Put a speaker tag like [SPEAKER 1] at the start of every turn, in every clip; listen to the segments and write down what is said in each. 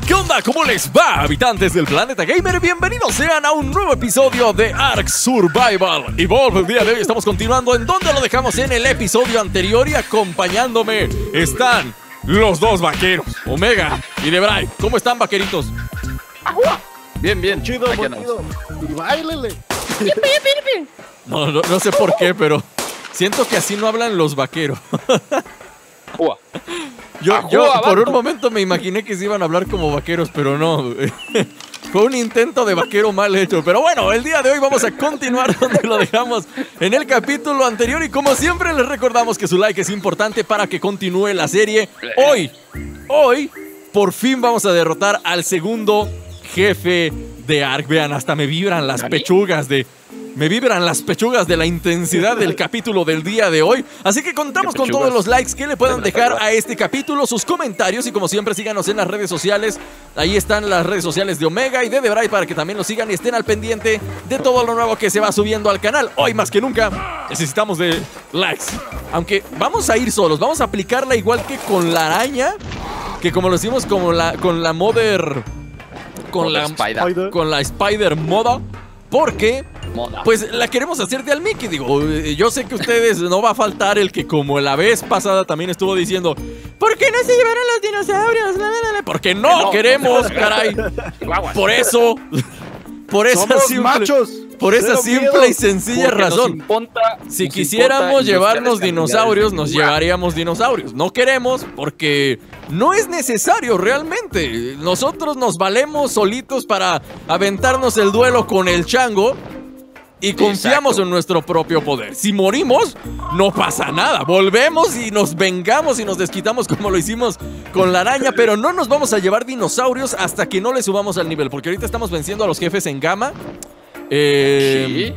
[SPEAKER 1] ¿Qué onda? ¿Cómo les va, habitantes del planeta gamer? Bienvenidos sean a un nuevo episodio de Ark Survival Evolve. El día de hoy estamos continuando en donde lo dejamos en el episodio anterior y acompañándome están los dos vaqueros, Omega y Debray. ¿Cómo están, vaqueritos?
[SPEAKER 2] Bien, bien.
[SPEAKER 3] Chido, bonito. Y báilele.
[SPEAKER 1] No sé por qué, pero siento que así no hablan los vaqueros. Yo por un momento me imaginé que se iban a hablar como vaqueros, pero no. Fue un intento de vaquero mal hecho. Pero bueno, el día de hoy vamos a continuar donde lo dejamos en el capítulo anterior. Y como siempre les recordamos que su like es importante para que continúe la serie. Hoy, por fin vamos a derrotar al segundo jefe de Ark. Vean, hasta me vibran las pechugas de... Me vibran las pechugas de la intensidad del capítulo del día de hoy. Así que contamos con todos los likes que le puedan dejar a este capítulo, sus comentarios y como siempre síganos en las redes sociales. Ahí están las redes sociales de Omega y de Debray para que también los sigan y estén al pendiente de todo lo nuevo que se va subiendo al canal. Hoy más que nunca necesitamos de likes. Aunque vamos a ir solos, vamos a aplicarla igual que con la araña, que como lo hicimos con la Spider Moda, porque pues la queremos hacer de al Mickey. Digo, yo sé que ustedes no va a faltar el que como la vez pasada también estuvo diciendo ¿por qué no se llevaron los dinosaurios? Porque no queremos, caray. Por eso por esa simple y sencilla razón. Si quisiéramos llevarnos dinosaurios, nos llevaríamos dinosaurios. No queremos porque no es necesario realmente. Nosotros nos valemos solitos para aventarnos el duelo con el chango y confiamos en nuestro propio poder. Si morimos, no pasa nada. Volvemos y nos vengamos y nos desquitamos como lo hicimos con la araña. Pero no nos vamos a llevar dinosaurios hasta que no le subamos al nivel. Porque ahorita estamos venciendo a los jefes en Gamma.
[SPEAKER 2] Sí.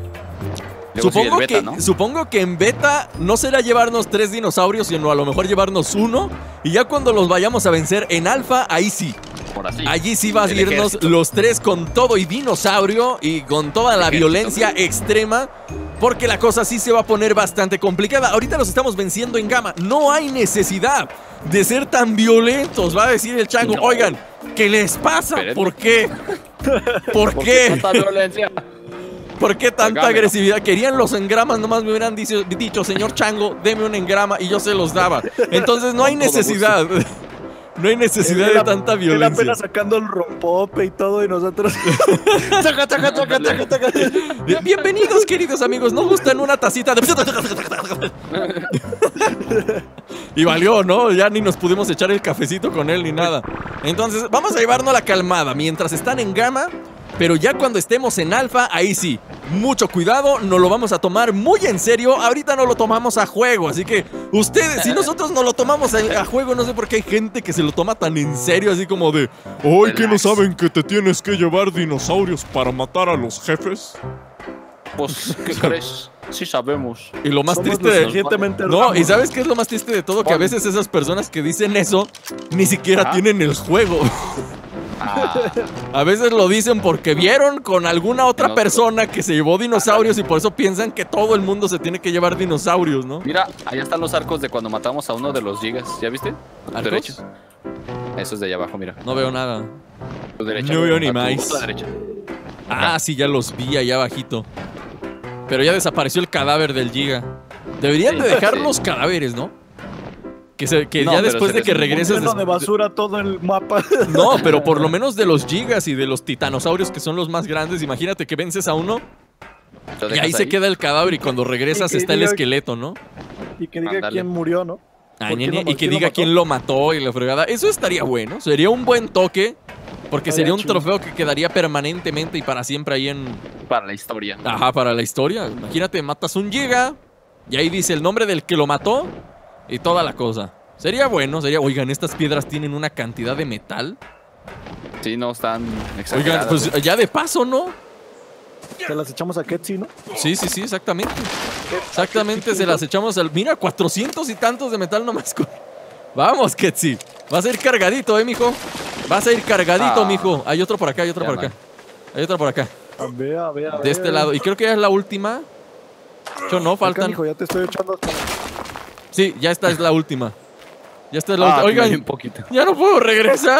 [SPEAKER 1] Supongo que en beta no será llevarnos 3 dinosaurios, sino a lo mejor llevarnos 1. Y ya cuando los vayamos a vencer en alfa, ahí sí. Allí sí va a irnos los 3 con todo y dinosaurio y con toda la violencia extrema. Porque la cosa sí se va a poner bastante complicada. Ahorita los estamos venciendo en Gamma. No hay necesidad de ser tan violentos. Va a decir el chango, oigan, ¿qué les pasa? ¿Por qué? ¿Por qué?
[SPEAKER 2] Tanta violencia.
[SPEAKER 1] ¿Por qué tanta agresividad? Querían los engramas, nomás me hubieran dicho, señor chango, deme un engrama y yo se los daba. Entonces no hay necesidad. No hay necesidad de tanta violencia.
[SPEAKER 3] Él apenas sacando el rompope y todo y nosotros... ¡Taca, taca, taca, taca, taca!
[SPEAKER 1] Bienvenidos, queridos amigos. ¿No gustan una tacita de...? Y valió, ¿no? Ya ni nos pudimos echar el cafecito con él ni nada. Entonces, vamos a llevarnos la calmada mientras están en Gamma. Pero ya cuando estemos en alfa, ahí sí, mucho cuidado, nos lo vamos a tomar muy en serio. Ahorita no lo tomamos a juego, así que ustedes, si nosotros no lo tomamos a juego, no sé por qué hay gente que se lo toma tan en serio, así como de ¿hoy que no saben que te tienes que llevar dinosaurios para matar a los jefes?
[SPEAKER 2] Pues, ¿qué crees? Sí sabemos.
[SPEAKER 1] Y lo más triste de... No, ¿y sabes qué es lo más triste de todo? Que a veces esas personas que dicen eso ni siquiera tienen el juego. A veces lo dicen porque vieron con alguna otra persona que se llevó dinosaurios y por eso piensan que todo el mundo se tiene que llevar dinosaurios, ¿no?
[SPEAKER 2] Mira, allá están los arcos de cuando matamos a uno de los gigas. ¿Ya viste?
[SPEAKER 1] ¿Arcos?
[SPEAKER 2] Derecho. Eso es de allá abajo, mira.
[SPEAKER 1] No veo nada.
[SPEAKER 2] Derecha,
[SPEAKER 1] no veo ni más.
[SPEAKER 2] Derecha.
[SPEAKER 1] Ah, sí, ya los vi allá abajito. Pero ya desapareció el cadáver del giga. Deberían de dejar los cadáveres, ¿no? Que no, ya después de que regreses...
[SPEAKER 3] de basura todo el mapa.
[SPEAKER 1] No, pero por lo menos de los gigas y de los titanosaurios que son los más grandes. Imagínate que vences a uno y ahí se queda el cadáver y cuando regresas está el esqueleto, ¿no?
[SPEAKER 3] Y que diga quién murió, ¿no?
[SPEAKER 1] Y que diga quién lo mató y la fregada. Eso estaría bueno, sería un buen toque. Porque sería un trofeo que quedaría permanentemente y para siempre ahí en...
[SPEAKER 2] Para la historia.
[SPEAKER 1] Ajá, para la historia. Imagínate, matas un giga y ahí dice el nombre del que lo mató y toda la cosa. Sería bueno, sería... Oigan, estas piedras tienen una cantidad de metal.
[SPEAKER 2] Sí, no, están exageradas.
[SPEAKER 1] Oigan, pues ya de paso, ¿no?
[SPEAKER 3] Se las echamos a Ketsi, ¿no?
[SPEAKER 1] Sí, exactamente. Exactamente, se las echamos al... Mira, 400 y tantos de metal nomás. Vamos, Ketsi. Vas a ir cargadito, mijo. Vas a ir cargadito, mijo. Hay otro por acá, hay otro por acá. Hay otro por acá.
[SPEAKER 3] A ver.
[SPEAKER 1] De este lado. Y creo que ya es la última. Yo no, faltan.
[SPEAKER 3] Hijo, ya te estoy echando.
[SPEAKER 1] Sí, ya esta es la última. Ya esta es la última. Oigan, ya no puedo regresar.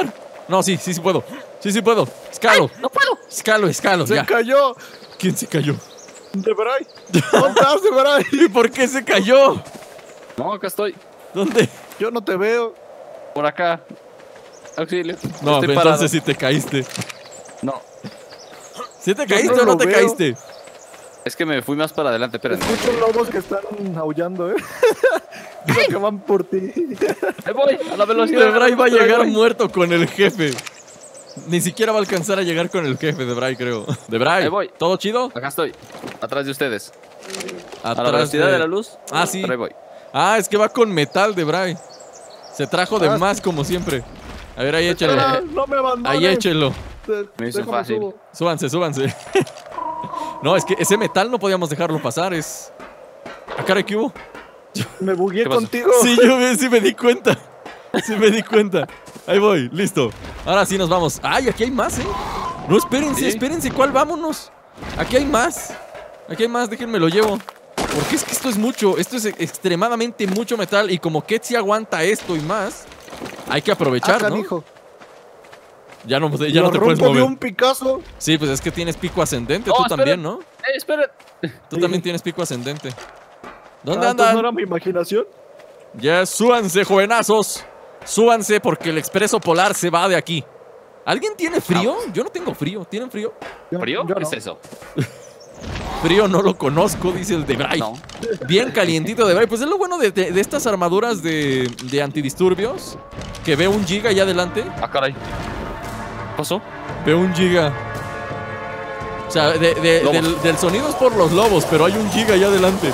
[SPEAKER 1] No, sí puedo. Sí puedo. Escalo.
[SPEAKER 2] ¡No puedo!
[SPEAKER 1] Escalo,
[SPEAKER 3] Se
[SPEAKER 1] ya.
[SPEAKER 3] cayó.
[SPEAKER 1] ¿Quién se cayó?
[SPEAKER 3] Debray. ¿Dónde estás, Debray?
[SPEAKER 1] ¿Y por qué se cayó?
[SPEAKER 2] No, acá estoy.
[SPEAKER 1] ¿Dónde?
[SPEAKER 3] Yo no te veo.
[SPEAKER 2] Por acá. Auxilio.
[SPEAKER 1] No,
[SPEAKER 2] Estoy
[SPEAKER 1] entonces
[SPEAKER 2] parado.
[SPEAKER 1] sí te caíste.
[SPEAKER 2] No.
[SPEAKER 1] ¿Sí te caíste
[SPEAKER 3] no
[SPEAKER 1] o no
[SPEAKER 3] lo
[SPEAKER 1] te
[SPEAKER 3] veo.
[SPEAKER 1] caíste?
[SPEAKER 2] Es que me fui más para adelante, espérate.
[SPEAKER 3] Escucho lobos que están aullando, Creo que van por ti.
[SPEAKER 2] Ahí voy, a la velocidad.
[SPEAKER 1] Debray va a llegar
[SPEAKER 2] Ahí voy.
[SPEAKER 1] muerto con el jefe. Ni siquiera va a alcanzar a llegar con el jefe, Debray, creo. Debray,
[SPEAKER 2] Ahí voy.
[SPEAKER 1] ¿todo chido?
[SPEAKER 2] Acá estoy. Atrás de ustedes. A la
[SPEAKER 1] Atrás
[SPEAKER 2] velocidad de la luz.
[SPEAKER 1] Ah, sí.
[SPEAKER 2] Pero ahí voy.
[SPEAKER 1] Ah, es que va con metal, Debray. Se trajo de más, como siempre. A ver, ahí échelo.
[SPEAKER 3] Espera, no me abandones.
[SPEAKER 1] Ahí échelo.
[SPEAKER 2] Me hizo
[SPEAKER 3] Déjame
[SPEAKER 2] fácil.
[SPEAKER 3] subo.
[SPEAKER 1] Súbanse. No, es que ese metal no podíamos dejarlo pasar, es... ¿A cara qué hubo?
[SPEAKER 3] Me bugué
[SPEAKER 2] ¿Qué pasó?
[SPEAKER 3] contigo.
[SPEAKER 1] Sí, sí me di cuenta. Sí me di cuenta. Ahí voy, listo. Ahora sí nos vamos. ¡Ay, aquí hay más, No, espérense,
[SPEAKER 2] ¿Sí?
[SPEAKER 1] espérense, ¿cuál vámonos? Aquí hay más. Déjenme lo llevo. Porque es que esto es mucho, esto es extremadamente mucho metal. Y como Ketsi aguanta esto y más, hay que aprovechar, ¿no?
[SPEAKER 3] Canijo.
[SPEAKER 1] Ya no
[SPEAKER 3] Lo
[SPEAKER 1] te puedes
[SPEAKER 3] rompo de
[SPEAKER 1] mover.
[SPEAKER 3] un Picasso.
[SPEAKER 1] Sí, pues es que tienes pico ascendente,
[SPEAKER 2] Oh,
[SPEAKER 1] tú
[SPEAKER 2] esperen.
[SPEAKER 1] también, ¿no?
[SPEAKER 2] Esperen.
[SPEAKER 1] Tú
[SPEAKER 3] Sí.
[SPEAKER 1] también tienes pico ascendente. ¿Dónde
[SPEAKER 3] Ah, entonces
[SPEAKER 1] andan?
[SPEAKER 3] ¿no era mi imaginación?
[SPEAKER 1] Ya, súbanse, jovenazos. Súbanse porque el expreso polar se va de aquí. ¿Alguien tiene frío? Yo no tengo frío. ¿Tienen frío?
[SPEAKER 2] ¿Frío?
[SPEAKER 3] Yo
[SPEAKER 2] ¿Qué
[SPEAKER 3] no.
[SPEAKER 2] es eso?
[SPEAKER 1] Frío no lo conozco, dice el Debray.
[SPEAKER 2] No.
[SPEAKER 1] Bien calientito Debray. Pues es lo bueno de estas armaduras de antidisturbios. Que ve 1 giga allá adelante.
[SPEAKER 2] Ah, caray. ¿Qué pasó?
[SPEAKER 1] Ve 1 giga. O sea,
[SPEAKER 2] Lobos.
[SPEAKER 1] del sonido es por los lobos, pero hay 1 giga allá adelante.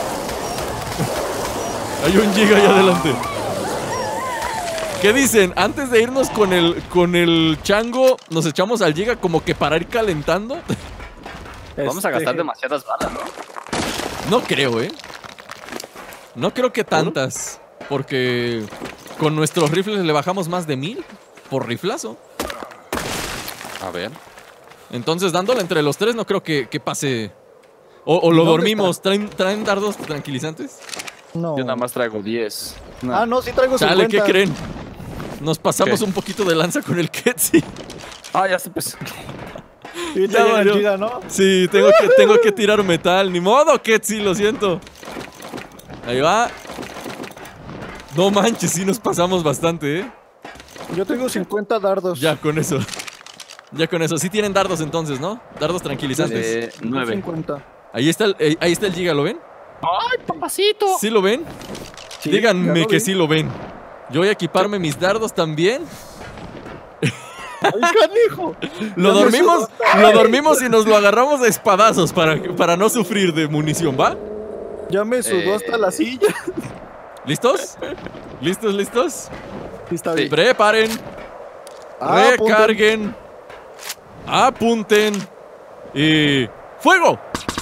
[SPEAKER 1] Hay 1 giga allá adelante. ¿Qué dicen? Antes de irnos con el chango, nos echamos al giga como que para ir calentando.
[SPEAKER 2] Vamos a gastar demasiadas balas, ¿no?
[SPEAKER 1] No creo, No creo que tantas. Porque con nuestros rifles le bajamos más de 1000 por riflazo.
[SPEAKER 2] A ver.
[SPEAKER 1] Entonces, dándole entre los 3, no creo que pase. O lo
[SPEAKER 3] ¿Dónde
[SPEAKER 1] dormimos. ¿Traen dardos tranquilizantes?
[SPEAKER 3] No.
[SPEAKER 2] Yo nada más traigo 10. No.
[SPEAKER 3] Ah, no, sí traigo 50.
[SPEAKER 1] Chale, ¿qué creen? Nos pasamos
[SPEAKER 2] ¿Qué?
[SPEAKER 1] un poquito de lanza con el Ketsi.
[SPEAKER 2] Ah, ya se empezó.
[SPEAKER 3] Y te
[SPEAKER 1] Ya
[SPEAKER 3] llega el
[SPEAKER 1] valió.
[SPEAKER 3] giga, ¿no?
[SPEAKER 1] Sí, tengo que tirar metal. Ni modo, Ketsi, lo siento. Ahí va. No manches, sí nos pasamos bastante,
[SPEAKER 3] Yo tengo 50 dardos.
[SPEAKER 1] Ya con eso. Ya con eso. Sí tienen dardos entonces, ¿no? Dardos tranquilizantes.
[SPEAKER 2] 9.
[SPEAKER 3] 50.
[SPEAKER 1] Ahí está el giga, ¿lo ven?
[SPEAKER 2] ¡Ay, papacito!
[SPEAKER 1] ¿Sí lo ven?
[SPEAKER 3] Sí,
[SPEAKER 1] Díganme
[SPEAKER 3] ya lo
[SPEAKER 1] que
[SPEAKER 3] vi.
[SPEAKER 1] sí lo ven. Yo voy a equiparme mis dardos también.
[SPEAKER 3] ¡Ay, canijo!
[SPEAKER 1] Lo
[SPEAKER 3] Ya me
[SPEAKER 1] dormimos y nos lo agarramos a espadazos para no sufrir de munición, ¿va?
[SPEAKER 3] Ya me sudó hasta la silla.
[SPEAKER 1] ¿Listos? ¿Listos?
[SPEAKER 3] Sí, está bien.
[SPEAKER 1] Preparen.
[SPEAKER 3] Ah,
[SPEAKER 1] Recarguen. Apunten. Y... ¡fuego!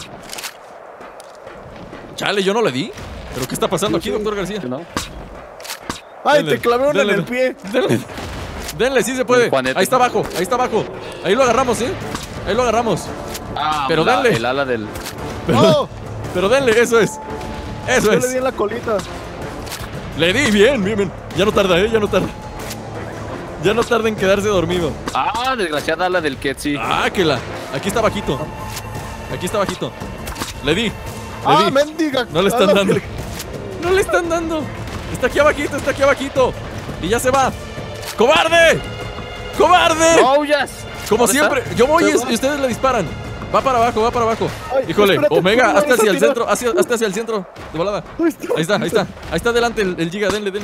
[SPEAKER 1] Chale, yo no le di. ¿Pero qué está pasando aquí, doctor García?
[SPEAKER 2] ¿No?
[SPEAKER 3] ¡Ay,
[SPEAKER 1] Denle,
[SPEAKER 3] te clavé una en
[SPEAKER 1] denle.
[SPEAKER 3] el pie!
[SPEAKER 1] Denle, sí se puede.
[SPEAKER 2] Juanete.
[SPEAKER 1] Ahí está abajo. Ahí lo agarramos, Ahí lo agarramos.
[SPEAKER 2] Ah,
[SPEAKER 1] Pero dale.
[SPEAKER 2] El ala del...
[SPEAKER 3] ¡Oh!
[SPEAKER 1] Pero denle, eso es. Eso
[SPEAKER 3] Yo le di
[SPEAKER 1] es.
[SPEAKER 3] en la colita.
[SPEAKER 1] Le di, bien. Ya no tarda, ya no tarda. Ya no tarda en quedarse dormido.
[SPEAKER 2] Ah, desgraciada ala del Ketsi.
[SPEAKER 1] Ah, que la. Aquí está bajito. Le di.
[SPEAKER 3] ¡Ah, mendiga!
[SPEAKER 1] No le están
[SPEAKER 3] Ah,
[SPEAKER 1] dando. No le están dando. Está aquí abajito. Y ya se va. ¡Cobarde!
[SPEAKER 2] ¡No huyas!
[SPEAKER 1] Como
[SPEAKER 2] ¿Dónde
[SPEAKER 1] siempre,
[SPEAKER 2] está?
[SPEAKER 1] yo voy
[SPEAKER 3] Se
[SPEAKER 1] y
[SPEAKER 3] va.
[SPEAKER 1] ustedes le disparan. Va para abajo.
[SPEAKER 3] Ay,
[SPEAKER 1] Híjole,
[SPEAKER 3] espérate,
[SPEAKER 1] Omega,
[SPEAKER 3] ¿cómo
[SPEAKER 1] hazte
[SPEAKER 3] vas a
[SPEAKER 1] hacia el
[SPEAKER 3] tirar?
[SPEAKER 1] centro, hazte hacia el centro, de volada. Ahí está adelante el giga, denle.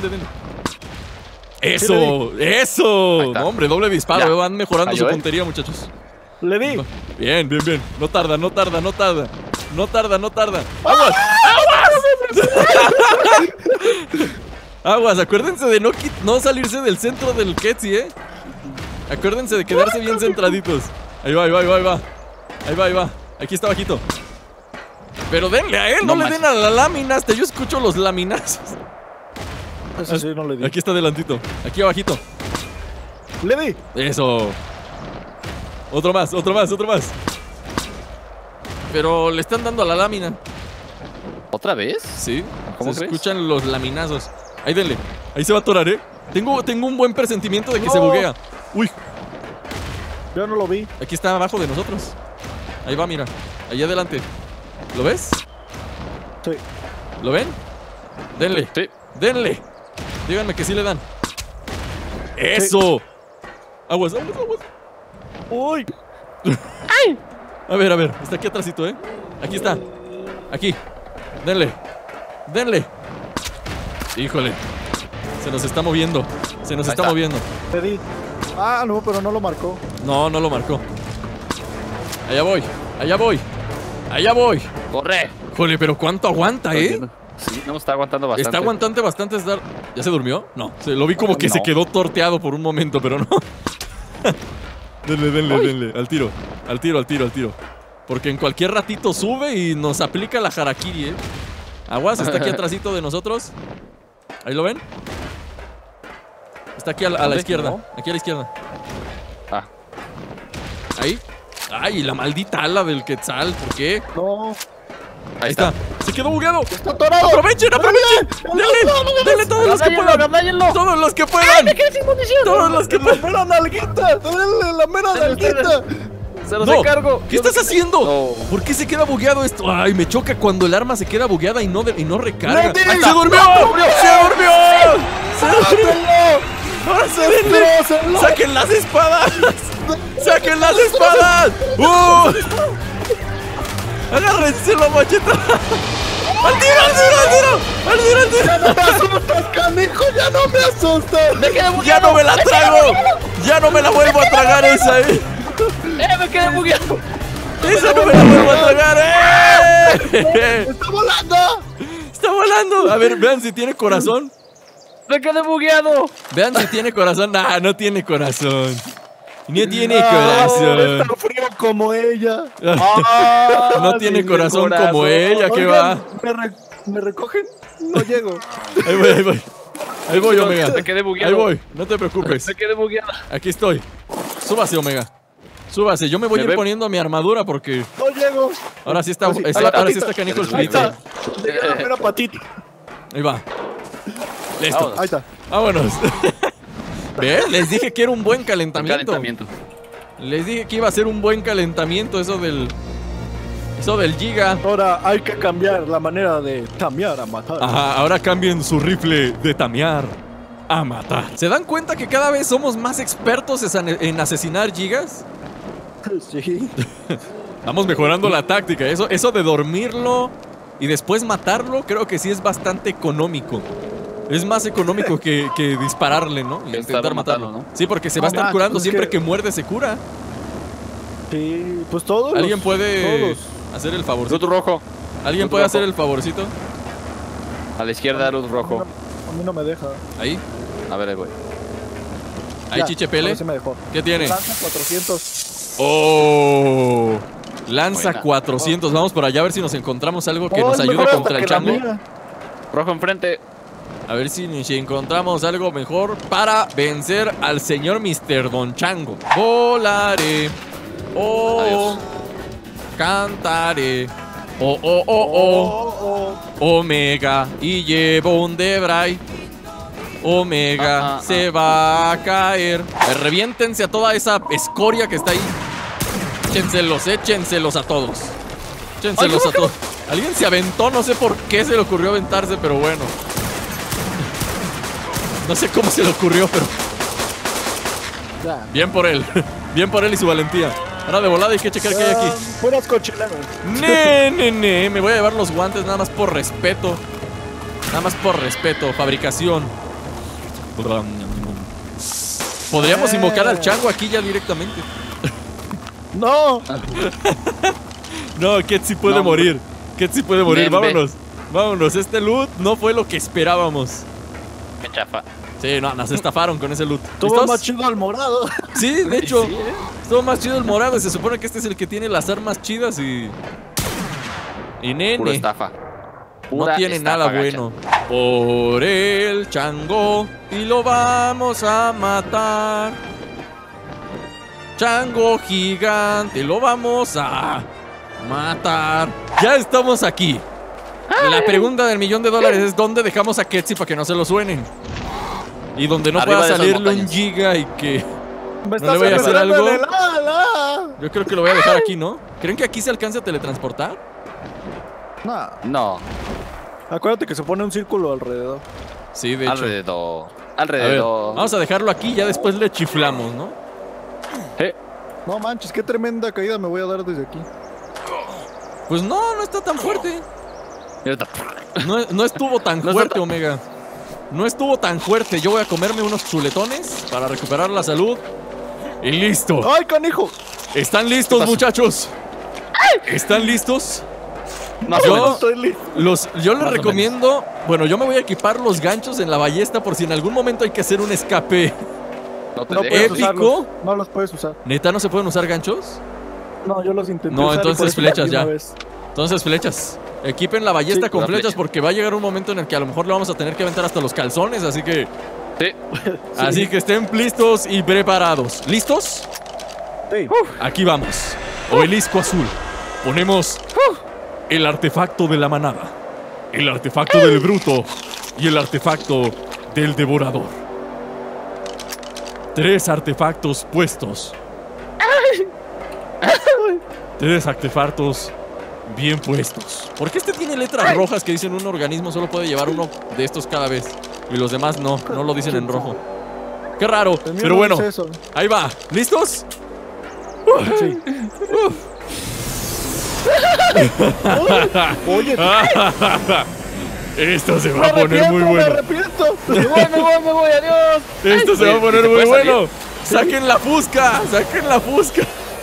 [SPEAKER 1] Eso.
[SPEAKER 2] Ahí está.
[SPEAKER 1] No, hombre, doble disparo,
[SPEAKER 2] Ya.
[SPEAKER 1] van mejorando
[SPEAKER 2] Cayó,
[SPEAKER 1] su puntería, muchachos.
[SPEAKER 3] Le di.
[SPEAKER 1] Bien. No tarda. ¡Aguas! Aguas, acuérdense de no salirse del centro del Ketsi, Acuérdense de quedarse bien centraditos. Ahí va. Aquí está bajito. Pero denle a él, no le
[SPEAKER 2] manches.
[SPEAKER 1] den a la lámina. Hasta yo escucho los laminazos.
[SPEAKER 3] Eso sí, no le di.
[SPEAKER 1] Aquí está adelantito. Aquí abajito.
[SPEAKER 3] Le di.
[SPEAKER 1] Eso. Otro más. Pero le están dando a la lámina.
[SPEAKER 2] ¿Otra vez?
[SPEAKER 1] Sí.
[SPEAKER 2] ¿Cómo
[SPEAKER 1] se
[SPEAKER 2] crees?
[SPEAKER 1] escuchan los laminazos. Ahí denle. Ahí se va a atorar, Tengo un buen presentimiento de que se
[SPEAKER 3] No.
[SPEAKER 1] buguea. Uy.
[SPEAKER 3] Yo no lo vi.
[SPEAKER 1] Aquí está abajo de nosotros. Ahí va, mira. Ahí adelante. ¿Lo ves?
[SPEAKER 3] Sí.
[SPEAKER 1] ¿Lo ven? Denle.
[SPEAKER 2] Sí.
[SPEAKER 1] Denle. Díganme que sí le dan. ¡Eso! Aguas, aguas, aguas.
[SPEAKER 3] Uy.
[SPEAKER 1] A ver. Está aquí atrásito, ¿eh? Aquí está. Aquí. Denle. Denle. Híjole. Se nos está moviendo. Se nos está moviendo.
[SPEAKER 3] Te di. Ah, no, pero no lo marcó.
[SPEAKER 1] No, no lo marcó. Allá voy. Allá voy. Allá voy.
[SPEAKER 2] ¡Corre!
[SPEAKER 1] Híjole, pero ¿cuánto aguanta, eh?
[SPEAKER 2] Sí, no, está aguantando bastante.
[SPEAKER 1] Está aguantante bastante estar... ¿Ya se durmió? No, lo vi como que
[SPEAKER 2] No.
[SPEAKER 1] se quedó torteado por un momento, pero no. Denle. Al tiro. Porque en cualquier ratito sube y nos aplica la harakiri, Aguas, está aquí atrásito de nosotros. ¿Ahí lo ven? Está aquí a la izquierda.
[SPEAKER 3] ¿No?
[SPEAKER 1] Aquí a la izquierda.
[SPEAKER 2] Ah,
[SPEAKER 1] Ahí. Ay, la maldita ala del Quetzal. ¿Por qué?
[SPEAKER 3] No.
[SPEAKER 2] ahí está.
[SPEAKER 1] Se quedó bugueado.
[SPEAKER 3] Está atorado.
[SPEAKER 1] ¡Aprovechen! ¡Denle todos los que puedan! ¡Todos los que puedan! ¡Todos los que
[SPEAKER 3] La
[SPEAKER 1] puedan!
[SPEAKER 3] mera nalguita. Dale la mera nalguita.
[SPEAKER 2] Se los
[SPEAKER 1] ¡No!
[SPEAKER 2] encargo.
[SPEAKER 1] ¿Qué estás haciendo?
[SPEAKER 2] No.
[SPEAKER 1] ¿Por qué se queda bugueado esto? Ay, me choca cuando el arma se queda bugueada y no recarga.
[SPEAKER 3] ¡Leti!
[SPEAKER 1] ¡Ay, ¡se durmió! ¡Se durmió! ¡Se durmió! ¡Ahora sí, denle!
[SPEAKER 3] ¡Destrócenlo!
[SPEAKER 1] ¡Saquen las espadas! ¡Saquen las espadas! ¡Agárrense la macheta! ¡Al tiro!
[SPEAKER 3] ¡Ya no me asustas, canijo! ¡Ya no me asustas!
[SPEAKER 1] ¡Ya no me la trago! ¡Ya no me la vuelvo a tragar esa,
[SPEAKER 2] Me quedé bugueado.
[SPEAKER 1] ¡Esa no me la vuelvo a tragar,
[SPEAKER 3] ¡Está volando!
[SPEAKER 1] ¡Está volando! A ver, vean si tiene corazón.
[SPEAKER 2] Me quedé bugueado.
[SPEAKER 1] Vean si tiene corazón. Nah, no tiene corazón. No tiene
[SPEAKER 3] No,
[SPEAKER 1] corazón.
[SPEAKER 3] está frío como ella.
[SPEAKER 1] No tiene corazón como ella, ¿qué
[SPEAKER 3] Oigan,
[SPEAKER 1] va?
[SPEAKER 3] ¿Me recogen? No llego.
[SPEAKER 1] Ahí voy. Ahí voy, Omega.
[SPEAKER 2] Me quedé bugueado.
[SPEAKER 1] Ahí voy, no te preocupes.
[SPEAKER 2] Me quedé bugueado.
[SPEAKER 1] Aquí estoy. Súbase, Omega. Súbase, yo me voy a ir poniendo mi armadura porque
[SPEAKER 3] No llego.
[SPEAKER 1] ahora sí está,
[SPEAKER 3] Ahora sí,
[SPEAKER 1] ahora sí está canijo el
[SPEAKER 3] Ahí
[SPEAKER 1] frito.
[SPEAKER 3] está. Llegué a la mera patita.
[SPEAKER 1] Ahí va. Listo.
[SPEAKER 3] Ahí está.
[SPEAKER 1] Vámonos. ¿Ve? Les dije que era un buen calentamiento. Les dije que iba a ser un buen calentamiento eso del Giga.
[SPEAKER 3] Ahora hay que cambiar la manera de tamear a matar.
[SPEAKER 1] Ajá, ahora cambien su rifle de tamear a matar. ¿Se dan cuenta que cada vez somos más expertos en asesinar gigas?
[SPEAKER 3] Sí.
[SPEAKER 1] Estamos mejorando la táctica. Eso de dormirlo y después matarlo, creo que sí es bastante económico. Es más económico que dispararle, ¿no? Y intentar matarlo,
[SPEAKER 2] ¿no?
[SPEAKER 1] Sí, porque se va a estar curando.
[SPEAKER 3] pues
[SPEAKER 1] Siempre que muerde se cura.
[SPEAKER 3] Sí, pues todos.
[SPEAKER 1] ¿Alguien puede
[SPEAKER 3] todos.
[SPEAKER 1] hacer el favorcito?
[SPEAKER 2] Luz rojo.
[SPEAKER 1] ¿Alguien
[SPEAKER 2] Luz
[SPEAKER 1] puede
[SPEAKER 2] rojo.
[SPEAKER 1] hacer el favorcito?
[SPEAKER 2] A la izquierda, luz rojo.
[SPEAKER 3] A mí no me deja.
[SPEAKER 1] Ahí.
[SPEAKER 2] A ver, ahí voy.
[SPEAKER 1] Ahí,
[SPEAKER 3] Ya,
[SPEAKER 1] Chichepele.
[SPEAKER 3] ahora sí me dejó.
[SPEAKER 1] ¿Qué tiene?
[SPEAKER 3] Lanza 400.
[SPEAKER 1] ¡Oh! Lanza
[SPEAKER 2] Buena.
[SPEAKER 1] 400. Vamos por allá a ver si nos encontramos algo que
[SPEAKER 3] Oh,
[SPEAKER 1] nos
[SPEAKER 3] es
[SPEAKER 1] ayude
[SPEAKER 3] mejor
[SPEAKER 1] contra el
[SPEAKER 3] hasta que la
[SPEAKER 1] chango.
[SPEAKER 3] mía.
[SPEAKER 2] Rojo enfrente.
[SPEAKER 1] A ver si encontramos algo mejor para vencer al señor Mr. Don Chango. Volaré. Oh.
[SPEAKER 2] Adiós.
[SPEAKER 1] Cantaré. Oh.
[SPEAKER 3] Oh.
[SPEAKER 1] Omega. Y llevo un Debray. Omega se va a caer. Reviéntense a toda esa escoria que está ahí. Échenselos a todos. Échenselos a todos. Alguien se aventó, no sé por qué se le ocurrió aventarse, pero bueno. No sé cómo se le ocurrió, pero
[SPEAKER 3] Ya.
[SPEAKER 1] bien por él. Bien por él y su valentía. Ahora de volada hay que checar qué hay aquí.
[SPEAKER 3] Puras cochilenas.
[SPEAKER 1] Ne. Me voy a llevar los guantes nada más por respeto. Nada más por respeto. Fabricación. Podríamos invocar al chango aquí ya directamente.
[SPEAKER 3] No.
[SPEAKER 1] No, Ketsi puede
[SPEAKER 2] No,
[SPEAKER 1] morir. Ketsi puede morir.
[SPEAKER 2] Ven,
[SPEAKER 1] Vámonos. Vámonos. Este loot no fue lo que esperábamos.
[SPEAKER 2] Qué chafa.
[SPEAKER 1] Sí, no, nos estafaron con ese loot.
[SPEAKER 3] Tuvo
[SPEAKER 1] ¿Listos?
[SPEAKER 3] más chido al morado.
[SPEAKER 1] Sí, de hecho.
[SPEAKER 2] Sí,
[SPEAKER 1] Estuvo más chido el morado. Se supone que este es el que tiene las armas chidas y
[SPEAKER 2] Pura
[SPEAKER 1] nene.
[SPEAKER 2] estafa.
[SPEAKER 1] No
[SPEAKER 2] Pura
[SPEAKER 1] tiene
[SPEAKER 2] estafa,
[SPEAKER 1] nada
[SPEAKER 2] gacha.
[SPEAKER 1] bueno. Por el chango y lo vamos a matar. Chango gigante, lo vamos a matar. Ya estamos aquí. La pregunta del $1.000.000 es ¿dónde dejamos a Ketsi para que no se lo suenen? Y donde no
[SPEAKER 2] Arriba
[SPEAKER 1] pueda
[SPEAKER 2] de esas
[SPEAKER 1] salirle un
[SPEAKER 2] montañas.
[SPEAKER 1] giga y que
[SPEAKER 3] Me
[SPEAKER 1] ¿No le voy a hacer
[SPEAKER 3] arrastrando
[SPEAKER 1] algo?
[SPEAKER 3] en el ala.
[SPEAKER 1] Yo creo que lo voy a dejar aquí, ¿no? ¿Creen que aquí se alcance a teletransportar?
[SPEAKER 3] Nah.
[SPEAKER 2] No,
[SPEAKER 3] Acuérdate que se pone un círculo alrededor.
[SPEAKER 1] Sí, de hecho.
[SPEAKER 2] alrededor.
[SPEAKER 1] A ver,
[SPEAKER 2] Alrededor.
[SPEAKER 1] vamos a dejarlo aquí y ya después le chiflamos, ¿no?
[SPEAKER 3] No manches, qué tremenda caída me voy a dar desde aquí.
[SPEAKER 1] Pues no está tan fuerte.
[SPEAKER 2] Mira,
[SPEAKER 1] No estuvo tan
[SPEAKER 2] No está
[SPEAKER 1] fuerte,
[SPEAKER 2] tan-
[SPEAKER 1] Omega. No estuvo tan fuerte. Yo voy a comerme unos chuletones para recuperar la salud. Y listo.
[SPEAKER 3] ¡Ay, canijo!
[SPEAKER 1] ¿Están listos,
[SPEAKER 2] pasó?
[SPEAKER 1] muchachos? ¿Están listos?
[SPEAKER 2] Más
[SPEAKER 1] Yo-
[SPEAKER 2] o menos.
[SPEAKER 3] Estoy listo.
[SPEAKER 1] Yo les
[SPEAKER 2] Más o
[SPEAKER 1] recomiendo. Bueno, yo me voy a equipar los ganchos en la ballesta por si en algún momento hay que hacer un escape.
[SPEAKER 2] No te
[SPEAKER 3] No
[SPEAKER 2] dejes.
[SPEAKER 3] puedes
[SPEAKER 1] épico.
[SPEAKER 3] usarlos. No los puedes usar.
[SPEAKER 1] ¿Neta no se pueden usar ganchos?
[SPEAKER 3] No, yo los intenté
[SPEAKER 1] No,
[SPEAKER 3] usar y
[SPEAKER 1] entonces
[SPEAKER 3] por eso
[SPEAKER 1] flechas
[SPEAKER 3] perdí una
[SPEAKER 1] ya.
[SPEAKER 3] vez.
[SPEAKER 1] Entonces, flechas. Equipen la ballesta
[SPEAKER 3] Sí,
[SPEAKER 1] con
[SPEAKER 2] la
[SPEAKER 1] flechas
[SPEAKER 2] flecha.
[SPEAKER 1] porque va a llegar un momento en el que a lo mejor le vamos a tener que aventar hasta los calzones. Así que
[SPEAKER 2] Sí.
[SPEAKER 1] estén listos y preparados. ¿Listos?
[SPEAKER 3] Sí.
[SPEAKER 1] Aquí vamos. Obelisco azul. Ponemos el artefacto de la manada, el artefacto del bruto y el artefacto del devorador. 3 artefactos puestos. 3 artefactos bien puestos. ¿Por qué este tiene letras rojas que dicen un organismo solo puede llevar uno de estos cada vez? Y los demás no lo dicen en rojo. Qué raro,
[SPEAKER 3] El mío
[SPEAKER 1] pero
[SPEAKER 3] no
[SPEAKER 1] bueno,
[SPEAKER 3] dice eso.
[SPEAKER 1] ahí va. ¿Listos?
[SPEAKER 3] Sí. Oye,
[SPEAKER 1] Esto se
[SPEAKER 3] me
[SPEAKER 1] va a poner muy
[SPEAKER 3] me
[SPEAKER 1] bueno.
[SPEAKER 3] arrepiento.
[SPEAKER 2] Me voy, adiós.
[SPEAKER 1] Esto se
[SPEAKER 2] Oye,
[SPEAKER 1] va a poner
[SPEAKER 2] ¿te
[SPEAKER 1] muy
[SPEAKER 2] puede salir?
[SPEAKER 1] bueno. Saquen la fusca, saquen la fusca.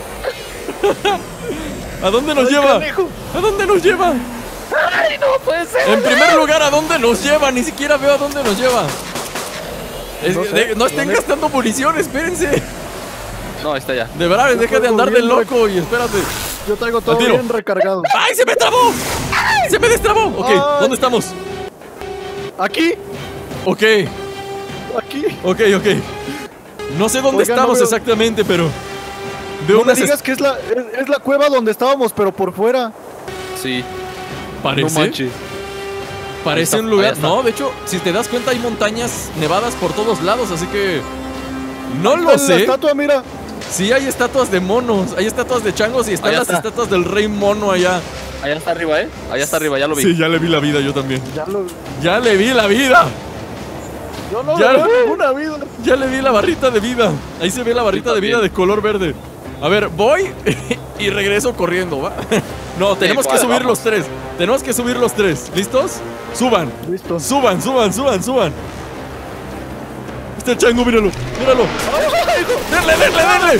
[SPEAKER 1] ¿A dónde nos
[SPEAKER 3] Ay,
[SPEAKER 1] lleva?
[SPEAKER 3] canijo.
[SPEAKER 1] ¿A dónde nos lleva?
[SPEAKER 2] Ay, no puede ser.
[SPEAKER 1] En primer lugar, ¿a dónde nos lleva? Ni siquiera veo a dónde nos lleva.
[SPEAKER 3] No sé,
[SPEAKER 1] No estén
[SPEAKER 3] la neta.
[SPEAKER 1] gastando munición, espérense.
[SPEAKER 2] No, está ya.
[SPEAKER 1] De verdad, deja de
[SPEAKER 3] traigo
[SPEAKER 1] andar de
[SPEAKER 3] bien
[SPEAKER 1] loco y espérate.
[SPEAKER 3] Yo traigo todo
[SPEAKER 1] Al tiro.
[SPEAKER 3] bien recargado.
[SPEAKER 1] ¡Ay, se me trabó! ¡Se me destrabó! Ok,
[SPEAKER 3] Ay.
[SPEAKER 1] ¿dónde estamos?
[SPEAKER 3] Aquí,
[SPEAKER 1] Ok,
[SPEAKER 3] aquí.
[SPEAKER 1] ok. No sé dónde
[SPEAKER 3] Oigan, no
[SPEAKER 1] estamos
[SPEAKER 3] veo-
[SPEAKER 1] exactamente, pero veo
[SPEAKER 3] No me
[SPEAKER 1] unas
[SPEAKER 3] digas que es la cueva donde estábamos, pero por fuera.
[SPEAKER 2] Sí.
[SPEAKER 1] parece.
[SPEAKER 3] No manches.
[SPEAKER 1] Parece
[SPEAKER 2] Ahí
[SPEAKER 1] un
[SPEAKER 2] está,
[SPEAKER 1] lugar.
[SPEAKER 2] ahí está.
[SPEAKER 1] No, de hecho, si te das cuenta, hay montañas nevadas por todos lados, así que. No
[SPEAKER 3] Ahí
[SPEAKER 1] lo
[SPEAKER 3] está la
[SPEAKER 1] sé.
[SPEAKER 3] estatua, mira.
[SPEAKER 1] Sí, hay estatuas de monos, hay estatuas de changos y están
[SPEAKER 2] Allá
[SPEAKER 1] las
[SPEAKER 2] está.
[SPEAKER 1] estatuas del rey mono allá.
[SPEAKER 2] Allá está arriba, ¿eh? Allá está arriba, ya lo vi.
[SPEAKER 1] Sí, ya le vi la vida yo también.
[SPEAKER 3] Yo
[SPEAKER 1] Ya le vi la vida.
[SPEAKER 3] no
[SPEAKER 1] Ya-
[SPEAKER 3] le veo ninguna vida.
[SPEAKER 1] Ya le vi la barrita de vida. Ahí se ve la barrita de vida
[SPEAKER 2] también.
[SPEAKER 1] de color verde. A ver, voy y regreso corriendo, ¿va? No, tenemos que
[SPEAKER 2] ¿cuál?
[SPEAKER 1] subir
[SPEAKER 2] Vamos.
[SPEAKER 1] los 3. Tenemos que subir los 3. ¿Listos? Suban.
[SPEAKER 3] Listo.
[SPEAKER 1] Suban. Está el chango, míralo. Denle.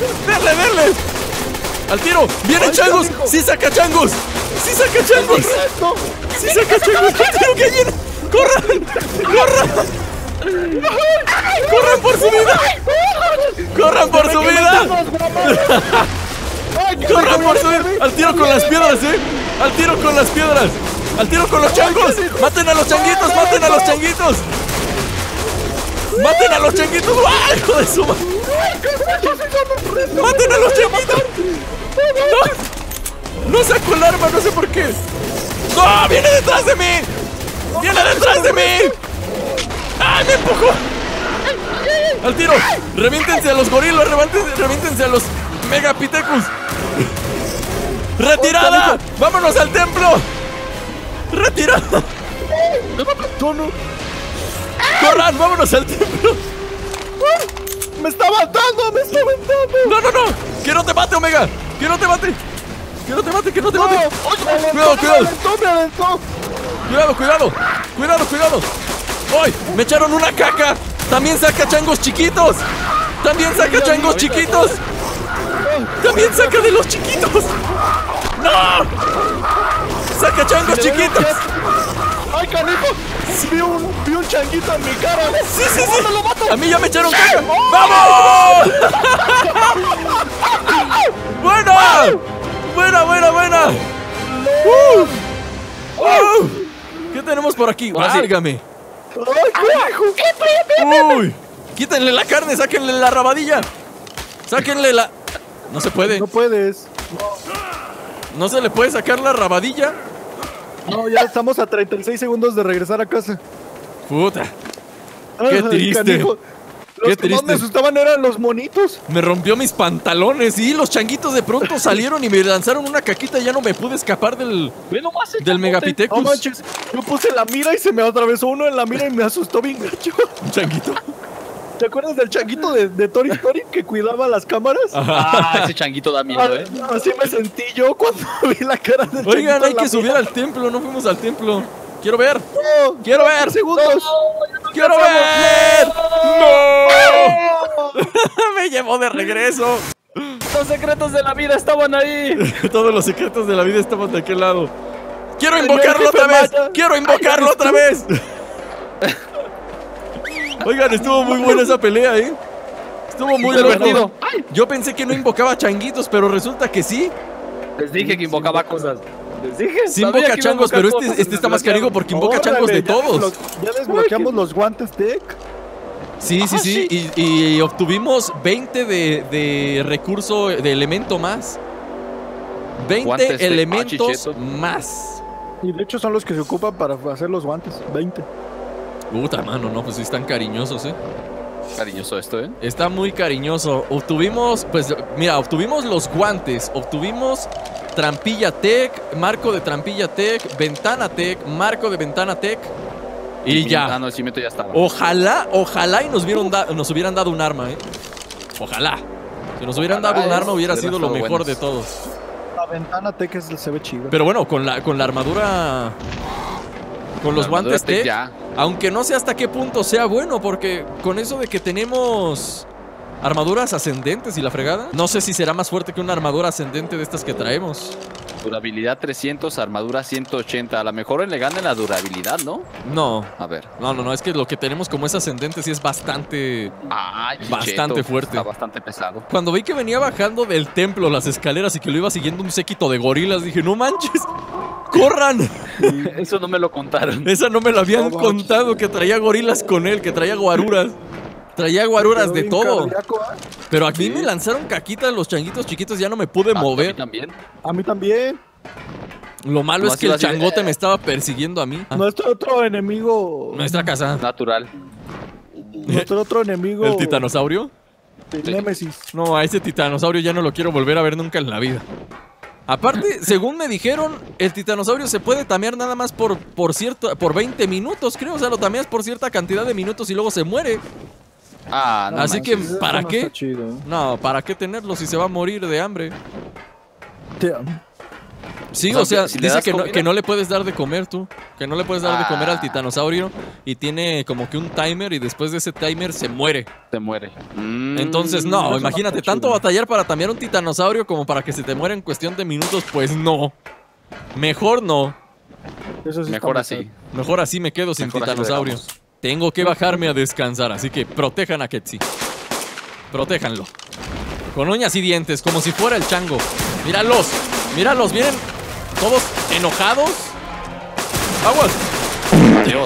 [SPEAKER 1] Al tiro. ¡Vienen
[SPEAKER 3] Ay,
[SPEAKER 1] changos!
[SPEAKER 3] canijo.
[SPEAKER 1] ¡Sí saca changos! ¡Sí saca changos!
[SPEAKER 3] No,
[SPEAKER 1] ¡Sí saca changos! ¡Al tiro que llena! ¡Corran! ¡Corran por su vida! ¡Corran por su vida!
[SPEAKER 3] ay, qué
[SPEAKER 1] ¡Corran
[SPEAKER 3] rico,
[SPEAKER 1] por su vida! ¡Al tiro con las piedras, ¡Al tiro con las piedras! ¡Al tiro con los changos! ¡Maten a los changuitos! ¡Maten a los changuitos! ¡Maten a los changuitos! ¡Ay, hijo de su madre! ¡Maten a los changuitos! ¡No! ¡No saco el arma! No sé por qué. ¡No! ¡Viene detrás de mí! ¡Viene detrás de mí! ¡Ay, me empujó! ¡Al tiro! ¡Reviéntense a los gorilas! ¡Reviéntense a los megapithecus! ¡Retirada! ¡Vámonos al templo! ¡Retirada! ¡Corran! ¡Vámonos al templo!
[SPEAKER 3] Me está matando, me está matando.
[SPEAKER 1] ¡No! ¡Que no te mate, Omega! ¡Que no te mate! ¡Que no te mate! ¡Que no te
[SPEAKER 3] No,
[SPEAKER 1] mate!
[SPEAKER 3] me aventó.
[SPEAKER 1] ¡Cuidado! ¡Ay! ¡Me echaron una caca! ¡También saca changos chiquitos! ¡También saca changos chiquitos! ¡También saca de los chiquitos! ¡No! ¡Saca changos chiquitos!
[SPEAKER 3] Ay, canijo. Vi un changuito en mi cara.
[SPEAKER 1] ¡Sí! ¡A mí ya me echaron caca! ¡Vamos! ¡Buena! ¿Qué tenemos por aquí?
[SPEAKER 2] Ahora sí.
[SPEAKER 1] ¡Válgame!
[SPEAKER 3] Ay, canijo.
[SPEAKER 1] ¡Uy! ¡Quítenle la carne! ¡Sáquenle la rabadilla! ¡Sáquenle la... No se puede.
[SPEAKER 3] No puedes.
[SPEAKER 1] ¿No se le puede sacar la rabadilla?
[SPEAKER 3] No, ya estamos a 36 segundos de regresar a casa.
[SPEAKER 1] Puta.
[SPEAKER 3] Ay,
[SPEAKER 1] Qué triste.
[SPEAKER 3] canijo.
[SPEAKER 1] Qué
[SPEAKER 3] Los que más me
[SPEAKER 1] triste.
[SPEAKER 3] asustaban eran los monitos.
[SPEAKER 1] Me rompió mis pantalones y los changuitos de pronto salieron y me lanzaron una caquita y ya no me pude escapar del
[SPEAKER 2] Ve nomás el
[SPEAKER 1] del
[SPEAKER 2] changote.
[SPEAKER 3] No
[SPEAKER 1] Megapithecus.
[SPEAKER 3] manches, yo puse la mira y se me atravesó uno en la mira y me asustó bien gacho.
[SPEAKER 1] Un changuito.
[SPEAKER 3] ¿Te acuerdas del changuito de Toy Story que cuidaba las cámaras?
[SPEAKER 2] Ah, ese changuito da miedo,
[SPEAKER 3] Así me sentí yo cuando vi la cara del changuito.
[SPEAKER 1] Oigan, hay
[SPEAKER 3] en la
[SPEAKER 1] que subir
[SPEAKER 3] mira.
[SPEAKER 1] al templo, no fuimos al templo. Quiero ver.
[SPEAKER 3] No,
[SPEAKER 1] ¡Quiero ver!
[SPEAKER 3] segundos.
[SPEAKER 1] ¡Quiero ver! ¡No! Me llevó de regreso.
[SPEAKER 2] Los secretos de la vida estaban ahí.
[SPEAKER 1] Todos los secretos de la vida estaban de aquel lado. ¡Quiero
[SPEAKER 3] Señor
[SPEAKER 1] invocarlo
[SPEAKER 3] jefe
[SPEAKER 1] otra vez!
[SPEAKER 3] Maya.
[SPEAKER 1] ¡Quiero invocarlo
[SPEAKER 3] Ay,
[SPEAKER 1] otra vez! Oigan, estuvo muy buena esa pelea, ¿eh? Estuvo muy
[SPEAKER 2] Divertido.
[SPEAKER 1] bueno. Yo pensé que no invocaba changuitos, pero resulta que sí.
[SPEAKER 2] Les dije que invocaba cosas. Les dije.
[SPEAKER 1] Sí
[SPEAKER 2] sabía
[SPEAKER 1] invoca
[SPEAKER 2] que iba a
[SPEAKER 1] changos,
[SPEAKER 2] invocar
[SPEAKER 1] pero
[SPEAKER 2] cosas,
[SPEAKER 1] este está más canijo porque invoca
[SPEAKER 3] Órale,
[SPEAKER 1] changos de
[SPEAKER 3] ya
[SPEAKER 1] todos.
[SPEAKER 3] Ya desbloqueamos los guantes tech.
[SPEAKER 1] Sí, sí,
[SPEAKER 2] Ah,
[SPEAKER 1] sí. Y obtuvimos 20 de recurso, de elemento más. 20
[SPEAKER 2] Guantes de
[SPEAKER 1] elementos
[SPEAKER 2] pachichetos.
[SPEAKER 1] más.
[SPEAKER 3] Y de hecho son los que se ocupan para hacer los guantes. 20.
[SPEAKER 1] Puta mano, no, pues sí están cariñosos, ¿eh?
[SPEAKER 2] Cariñoso esto, ¿eh?
[SPEAKER 1] Está muy cariñoso. Obtuvimos, pues, mira, obtuvimos los guantes, obtuvimos trampilla tech, marco de trampilla tech, ventana tech, marco de ventana tech. Y ya.
[SPEAKER 2] Ah, no, el cimiento ya estaba.
[SPEAKER 1] Ojalá y nos hubieran dado un arma, ¿eh? Ojalá. Si nos hubieran dado un arma hubiera sido lo
[SPEAKER 2] estado
[SPEAKER 1] mejor
[SPEAKER 2] buenos.
[SPEAKER 1] de todos.
[SPEAKER 3] La ventana tech se ve chido.
[SPEAKER 1] Pero bueno, con la armadura... Con los
[SPEAKER 2] La
[SPEAKER 1] guantes
[SPEAKER 2] armadura tech
[SPEAKER 1] tech,
[SPEAKER 2] ya.
[SPEAKER 1] aunque no sé hasta qué punto sea bueno, porque con eso de que tenemos armaduras ascendentes y la fregada, no sé si será más fuerte que una armadura ascendente de estas que traemos.
[SPEAKER 2] Durabilidad 300, armadura 180. A lo mejor le gana la durabilidad, ¿no?
[SPEAKER 1] No,
[SPEAKER 2] A ver.
[SPEAKER 1] no, es que lo que tenemos como es ascendente sí es bastante...
[SPEAKER 2] Ay,
[SPEAKER 1] Bastante fuerte.
[SPEAKER 2] Está bastante pesado.
[SPEAKER 1] Cuando vi que venía bajando del templo las escaleras y que lo iba siguiendo un séquito de gorilas, dije, no manches, ¡corran!
[SPEAKER 2] Eso no me lo contaron.
[SPEAKER 1] Esa no me lo habían
[SPEAKER 3] No
[SPEAKER 1] contado, que traía gorilas con él, que traía guaruras. Traía guaruras
[SPEAKER 3] Quedó
[SPEAKER 1] de
[SPEAKER 3] bien
[SPEAKER 1] todo.
[SPEAKER 3] cardíaco, ¿eh?
[SPEAKER 1] Pero aquí me lanzaron caquitas los changuitos chiquitos, ya no me pude
[SPEAKER 2] A mí
[SPEAKER 1] mover.
[SPEAKER 2] también.
[SPEAKER 3] A mí también.
[SPEAKER 1] Lo malo
[SPEAKER 2] No,
[SPEAKER 1] es que
[SPEAKER 2] así
[SPEAKER 1] el
[SPEAKER 2] va a ser.
[SPEAKER 1] changote me estaba persiguiendo a mí.
[SPEAKER 3] Nuestro otro enemigo.
[SPEAKER 1] Nuestra casa.
[SPEAKER 2] Natural.
[SPEAKER 3] Nuestro otro enemigo.
[SPEAKER 1] ¿El titanosaurio?
[SPEAKER 3] Némesis.
[SPEAKER 1] No, a ese titanosaurio ya no lo quiero volver a ver nunca en la vida. Aparte, según me dijeron, el titanosaurio se puede tamear nada más por 20 minutos, creo. O sea, lo tameas por cierta cantidad de minutos y luego se muere.
[SPEAKER 2] Ah, no
[SPEAKER 1] Así
[SPEAKER 2] manches.
[SPEAKER 1] que,
[SPEAKER 3] Eso
[SPEAKER 1] ¿para
[SPEAKER 3] no
[SPEAKER 1] qué?
[SPEAKER 3] está chido.
[SPEAKER 1] No, ¿para qué tenerlo si se va a morir de hambre?
[SPEAKER 3] Te-
[SPEAKER 1] Sí,
[SPEAKER 2] O
[SPEAKER 1] o
[SPEAKER 2] sea,
[SPEAKER 1] sea,
[SPEAKER 2] si le
[SPEAKER 1] dice
[SPEAKER 2] das
[SPEAKER 1] que
[SPEAKER 2] comida.
[SPEAKER 1] no le puedes dar de comer tú. Que no le puedes dar de comer al
[SPEAKER 2] Ah.
[SPEAKER 1] titanosaurio. Y tiene como que un timer y después de ese timer se muere.
[SPEAKER 2] Se muere.
[SPEAKER 1] Entonces, no,
[SPEAKER 3] eso no
[SPEAKER 1] imagínate,
[SPEAKER 3] está
[SPEAKER 1] tanto
[SPEAKER 3] chido.
[SPEAKER 1] batallar para tamear un titanosaurio como para que se te muera en cuestión de minutos, pues no. Mejor no.
[SPEAKER 3] Eso sí
[SPEAKER 2] Mejor
[SPEAKER 3] está
[SPEAKER 2] así.
[SPEAKER 1] Mejor así me quedo sin
[SPEAKER 2] Mejor así lo
[SPEAKER 1] titanosaurio.
[SPEAKER 2] dejamos.
[SPEAKER 1] Tengo que bajarme a descansar, así que protejan a Ketsi. Protéjanlo. Con uñas y dientes, como si fuera el chango. Míralos, míralos, vienen todos enojados. ¡Aguas!
[SPEAKER 2] Dios.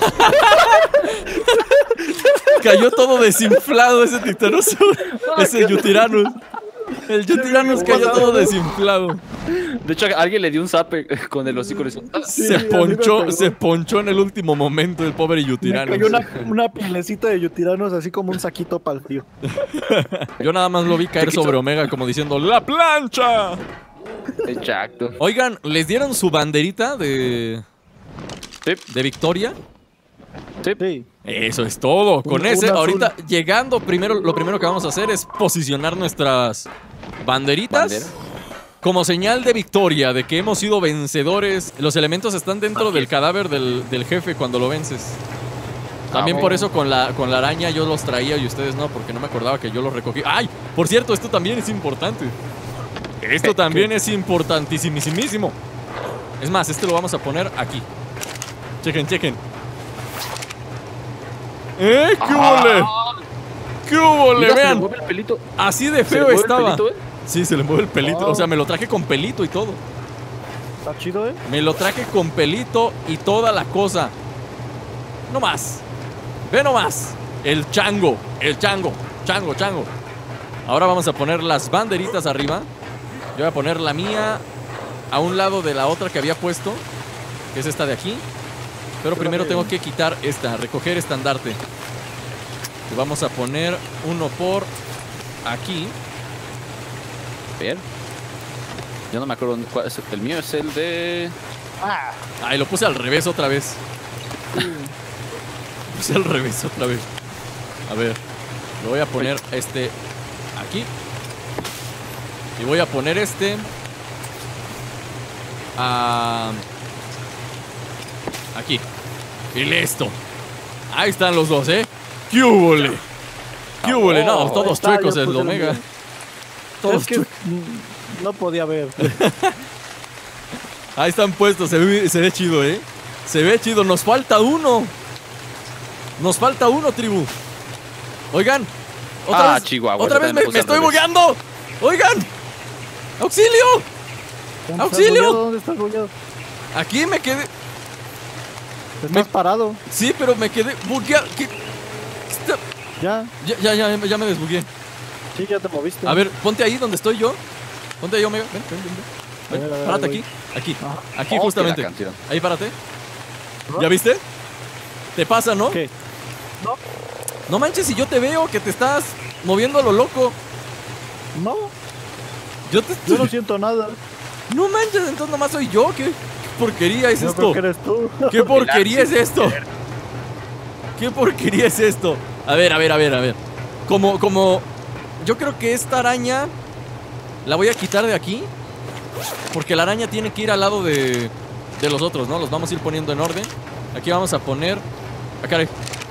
[SPEAKER 1] Cayó todo desinflado ese titanosaurio. Ese Yutiranos. El Yutiranos cayó todo desinflado.
[SPEAKER 2] De hecho, alguien le dio un zape con el hocico. Y le hizo, "Ah".
[SPEAKER 3] Sí,
[SPEAKER 1] Se
[SPEAKER 3] a mí me pegó.
[SPEAKER 1] ponchó en el último momento el pobre
[SPEAKER 3] Me
[SPEAKER 1] Yutiranos.
[SPEAKER 3] cayó una pielecita de yutiranos así como un saquito para el frío.
[SPEAKER 1] Yo nada más lo vi caer sobre Omega como diciendo ¡la plancha!
[SPEAKER 2] Exacto.
[SPEAKER 1] Oigan, ¿les dieron su banderita de victoria?
[SPEAKER 3] Sí.
[SPEAKER 1] Eso es todo. Con
[SPEAKER 3] Un
[SPEAKER 1] ese,
[SPEAKER 3] azul.
[SPEAKER 1] ahorita llegando, lo primero que vamos a hacer es posicionar nuestras banderitas.
[SPEAKER 2] Bandera.
[SPEAKER 1] Como señal de victoria, de que hemos sido vencedores. Los elementos están dentro del cadáver del jefe cuando lo vences. También por eso con la araña yo los traía y ustedes no, porque no me acordaba que yo los recogí. ¡Ay! Por cierto, esto también es importante. Esto también es importantísimísimo. Es más, este lo vamos a poner aquí. Chequen, chequen. ¡Eh! ¡Qué hubole! ¡Qué hubole!
[SPEAKER 2] Mira, se le
[SPEAKER 1] Vean,
[SPEAKER 2] mueve el pelito.
[SPEAKER 1] así de
[SPEAKER 2] Se le
[SPEAKER 1] feo
[SPEAKER 2] mueve el
[SPEAKER 1] estaba.
[SPEAKER 2] pelito, ¿eh?
[SPEAKER 1] Sí, se le mueve el pelito.
[SPEAKER 3] Wow.
[SPEAKER 1] O sea, me lo traje con pelito y todo.
[SPEAKER 3] Está chido, ¿eh?
[SPEAKER 1] Me lo traje con pelito y toda la cosa. No más. Ve nomás. El chango. El chango. Chango, chango. Ahora vamos a poner las banderitas arriba. Yo voy a poner la mía a un lado de la otra que había puesto, que es esta de aquí. Pero primero tengo que quitar esta, recoger estandarte. Y vamos a poner uno por aquí.
[SPEAKER 2] A ver. Yo no me acuerdo cuál es. El mío es el de...
[SPEAKER 1] Ay, lo puse al revés otra vez. Lo puse al revés otra vez. A ver, lo voy a poner este aquí. Y voy a poner este aquí. Y listo. Ahí están los dos, ¿eh? ¡Qué húbole! ¡Qué húbole! No, todos
[SPEAKER 3] está,
[SPEAKER 1] chuecos
[SPEAKER 3] yo
[SPEAKER 1] el
[SPEAKER 3] puse
[SPEAKER 1] Omega.
[SPEAKER 3] el mío.
[SPEAKER 1] Todos
[SPEAKER 3] Es que
[SPEAKER 1] chuecos.
[SPEAKER 3] no podía ver.
[SPEAKER 1] Ahí están puestos, se ve chido, ¿eh? Se ve chido, nos falta uno. Nos falta uno, tribu. Oigan, otra vez,
[SPEAKER 2] Chihuahua.
[SPEAKER 1] otra
[SPEAKER 2] yo
[SPEAKER 1] vez
[SPEAKER 2] también
[SPEAKER 1] me
[SPEAKER 2] puse al
[SPEAKER 1] estoy
[SPEAKER 2] revés.
[SPEAKER 1] bugueando. Oigan, auxilio.
[SPEAKER 3] ¿Dónde
[SPEAKER 1] ¡Auxilio!
[SPEAKER 3] estás bugueado? ¿Dónde estás bugueado?
[SPEAKER 1] Aquí me quedé.
[SPEAKER 3] Estás parado.
[SPEAKER 1] Sí, pero me quedé bugueado.
[SPEAKER 3] Ya.
[SPEAKER 1] Ya me desbugué.
[SPEAKER 3] Sí, ya te moviste.
[SPEAKER 1] A ver, ponte ahí donde estoy yo. Ponte ahí, Omega. Ven.
[SPEAKER 3] A ver,
[SPEAKER 1] Párate
[SPEAKER 3] voy.
[SPEAKER 1] aquí.
[SPEAKER 3] Ajá.
[SPEAKER 1] Aquí
[SPEAKER 2] Oh,
[SPEAKER 1] justamente.
[SPEAKER 2] qué la canción.
[SPEAKER 1] Ahí párate.
[SPEAKER 3] ¿No?
[SPEAKER 1] ¿Ya viste? Te pasa, ¿no?
[SPEAKER 3] ¿Qué?
[SPEAKER 1] No manches, si yo te veo que te estás moviendo a lo loco.
[SPEAKER 3] No,
[SPEAKER 1] Yo te
[SPEAKER 3] yo no siento nada.
[SPEAKER 1] No manches, entonces nomás soy yo. ¿Qué porquería es
[SPEAKER 3] Yo
[SPEAKER 1] esto?
[SPEAKER 3] creo que eres tú.
[SPEAKER 1] ¿Qué porquería es esto? ¿Qué porquería es esto? A ver. Como yo creo que esta araña la voy a quitar de aquí. Porque la araña tiene que ir al lado de los otros, ¿no? Los vamos a ir poniendo en orden. Aquí vamos a poner... Ah, caray.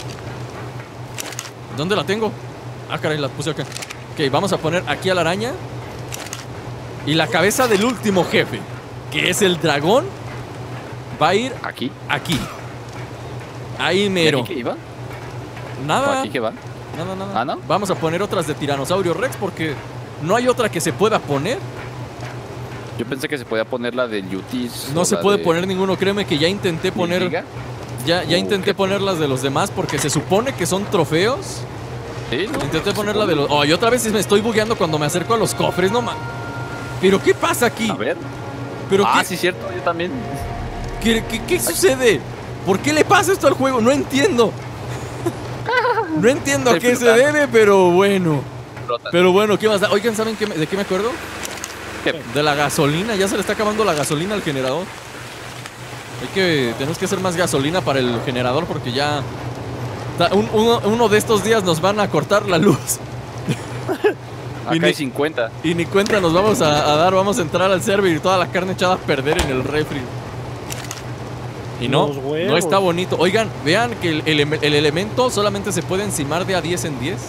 [SPEAKER 1] ¿Dónde la tengo? Ah, caray, la puse acá. Ok, vamos a poner aquí a la araña. Y la cabeza del último jefe, que es el dragón, va a ir
[SPEAKER 2] ¿Aquí?
[SPEAKER 1] aquí. Ahí
[SPEAKER 2] ¿Y
[SPEAKER 1] mero.
[SPEAKER 2] aquí qué iba? ¿O
[SPEAKER 1] Nada.
[SPEAKER 2] aquí qué va?
[SPEAKER 1] Nada.
[SPEAKER 2] ¿Ah, no?
[SPEAKER 1] Vamos a poner otras de Tiranosaurio Rex porque no hay otra que se pueda poner.
[SPEAKER 2] Yo pensé que se podía poner la del Yutis.
[SPEAKER 1] No
[SPEAKER 2] o
[SPEAKER 1] se
[SPEAKER 2] la
[SPEAKER 1] puede
[SPEAKER 2] de
[SPEAKER 1] poner ninguno. Créeme que ya intenté poner.
[SPEAKER 2] Liga.
[SPEAKER 1] Ya intenté
[SPEAKER 2] Ok.
[SPEAKER 1] poner las de los demás porque se supone que son trofeos.
[SPEAKER 2] Sí, ¿no?
[SPEAKER 1] Intenté poner la de los. Oh, y otra vez me estoy bugueando cuando me acerco a los cofres, no ma. ¿Pero qué pasa aquí?
[SPEAKER 2] A ver.
[SPEAKER 1] ¿Pero qué,
[SPEAKER 2] Sí, cierto, yo también.
[SPEAKER 1] qué sucede? ¿Por qué le pasa esto al juego? No entiendo. No entiendo a
[SPEAKER 2] Estoy
[SPEAKER 1] qué se
[SPEAKER 2] flotando.
[SPEAKER 1] debe, pero bueno.
[SPEAKER 2] Flota.
[SPEAKER 1] Pero bueno, ¿qué más da? Oigan, ¿saben de qué me acuerdo?
[SPEAKER 2] ¿Qué?
[SPEAKER 1] De la gasolina. Ya se le está acabando la gasolina al generador. Tenemos que hacer más gasolina para el generador porque ya... Uno de estos días nos van a cortar la luz. Y
[SPEAKER 2] Acá
[SPEAKER 1] ni-
[SPEAKER 2] hay 50.
[SPEAKER 1] Y ni cuenta nos vamos a dar. Vamos a entrar al server y toda la carne echada a perder en el refri. Y no,
[SPEAKER 3] Los huevos.
[SPEAKER 1] no está bonito. Oigan, vean que el elemento solamente se puede encimar de a 10 en 10.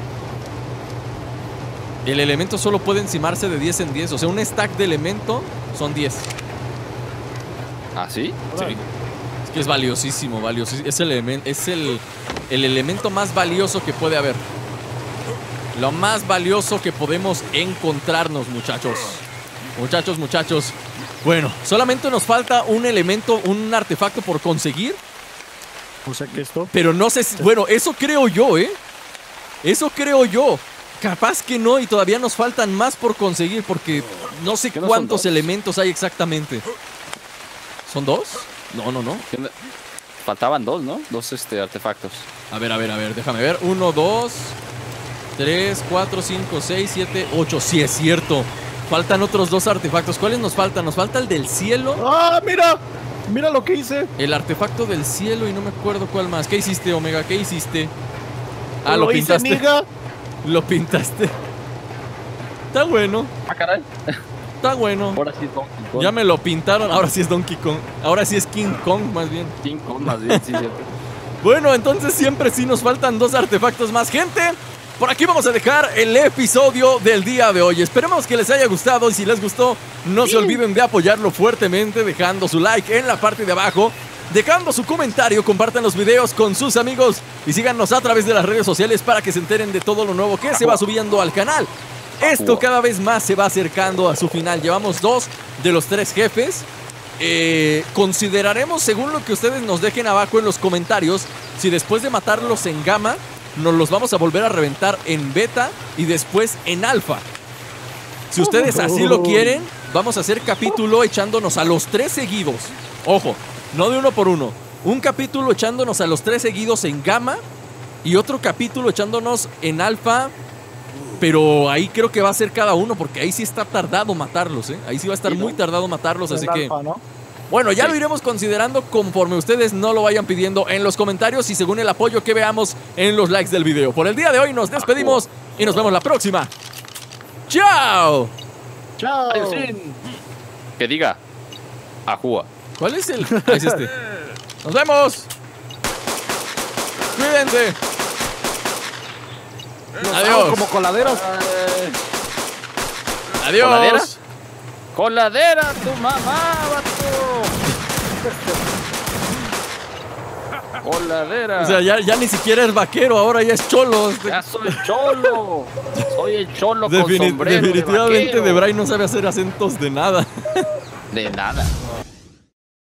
[SPEAKER 1] El elemento solo puede encimarse de 10 en 10. O sea, un stack de elemento son 10.
[SPEAKER 2] ¿Ah, sí?
[SPEAKER 1] Sí. Es que es valiosísimo, valiosísimo. Es el elemento más valioso que puede haber. Lo más valioso que podemos encontrarnos, muchachos. Muchachos. Bueno, solamente nos falta un elemento, un artefacto por conseguir.
[SPEAKER 3] O sea que esto.
[SPEAKER 1] Pero no sé si... Bueno, eso creo yo, ¿eh? Eso creo yo. Capaz que no y todavía nos faltan más por conseguir porque no sé
[SPEAKER 2] ¿Que no son
[SPEAKER 1] cuántos
[SPEAKER 2] dos?
[SPEAKER 1] elementos hay exactamente. ¿Son dos? No.
[SPEAKER 2] ¿Qué onda? Faltaban dos, ¿no? Dos artefactos.
[SPEAKER 1] A ver, déjame ver. 1, 2, 3, 4, 5, 6, 7, 8. Sí, es cierto. Faltan otros dos artefactos. ¿Cuáles nos faltan? Nos falta el del cielo.
[SPEAKER 3] ¡Ah, mira! Mira lo que hice.
[SPEAKER 1] El artefacto del cielo y no me acuerdo cuál más. ¿Qué hiciste, Omega? ¿Qué hiciste? Ah, lo
[SPEAKER 3] hice,
[SPEAKER 1] pintaste.
[SPEAKER 3] amiga.
[SPEAKER 1] Lo pintaste. Está bueno.
[SPEAKER 2] Ah, caray.
[SPEAKER 1] Está bueno.
[SPEAKER 2] Ahora sí es Donkey Kong.
[SPEAKER 1] Ya me lo pintaron. Ahora sí es Donkey Kong. Ahora sí es King Kong, más bien.
[SPEAKER 2] King Kong más bien, sí, cierto.
[SPEAKER 1] Bueno, entonces siempre sí nos faltan dos artefactos más, gente. Por aquí vamos a dejar el episodio del día de hoy. Esperemos que les haya gustado y si les gustó, no se olviden de apoyarlo fuertemente dejando su like en la parte de abajo, dejando su comentario, compartan los videos con sus amigos y síganos a través de las redes sociales para que se enteren de todo lo nuevo que se va subiendo al canal. Esto cada vez más se va acercando a su final. Llevamos 2 de los 3 jefes. Consideraremos, según lo que ustedes nos dejen abajo en los comentarios, si después de matarlos en gamma, nos los vamos a volver a reventar en beta y después en alfa. Si ustedes así lo quieren, vamos a hacer capítulo echándonos a los 3 seguidos. Ojo, no de uno por uno. Un capítulo echándonos a los 3 seguidos en gamma y otro capítulo echándonos en alfa. Pero ahí creo que va a ser cada uno, porque ahí sí está tardado matarlos, ¿eh? Ahí sí va a estar muy tardado matarlos, así que...
[SPEAKER 3] Alfa, ¿no?
[SPEAKER 1] Bueno, ya lo iremos considerando conforme ustedes no lo vayan pidiendo en los comentarios y según el apoyo que veamos en los likes del video. Por el día de hoy nos despedimos y nos vemos la próxima. ¡Chao!
[SPEAKER 3] ¡Chao!
[SPEAKER 2] Adiós, fin. Que diga. Ajúa.
[SPEAKER 1] ¿Cuál es el...? Ah, es este. ¡Nos vemos! ¡Cuídense! Adiós.
[SPEAKER 3] Como coladeros.
[SPEAKER 1] Adiós.
[SPEAKER 2] ¿Coladera? ¡Coladera, tu mamá, vato! ¡Coladera!
[SPEAKER 1] O sea, ya ni siquiera es vaquero, ahora ya es cholo.
[SPEAKER 2] ¡Ya soy cholo! Soy el cholo con sombrero
[SPEAKER 1] Definitivamente
[SPEAKER 2] de vaquero.
[SPEAKER 1] Debray no sabe hacer acentos de nada.
[SPEAKER 2] De nada.